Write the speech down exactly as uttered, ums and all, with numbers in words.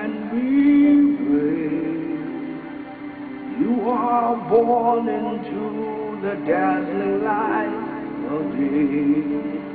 and be brave. You are born into the dazzling light of day.